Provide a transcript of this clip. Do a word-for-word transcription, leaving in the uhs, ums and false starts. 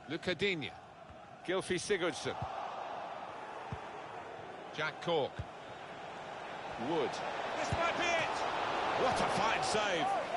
Luca Digne. Gylfi Sigurdsson. Jack Cork. Wood. This might be it! What a fine save.